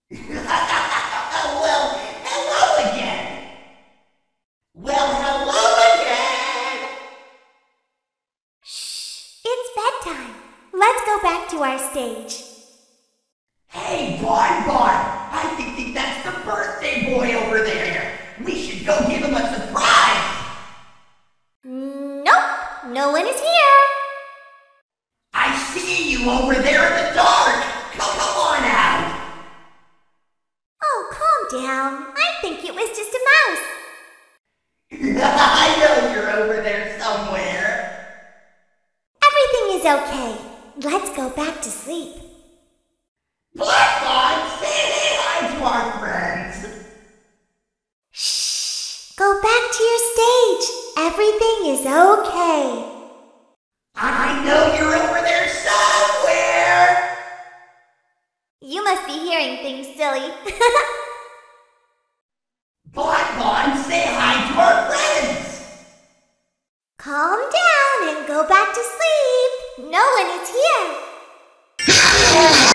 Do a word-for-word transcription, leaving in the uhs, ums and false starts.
Well, hello again. Well, hello again. Shh, it's bedtime. Let's go back to our stage. Hey, Bon Bon, I think, think that's the birthday boy over there. We should go give him a surprise. Nope, no one is here. I see you over there in the dark. Come, come on out. Oh, calm down. I think it was just a mouse. I know you're over there somewhere. Everything is okay. Let's go back to sleep. Bon Bon, say hi to our friends. Shh, go back to your stage. Everything is okay. I know you're over there somewhere. You must be hearing things silly. Bon Bon, say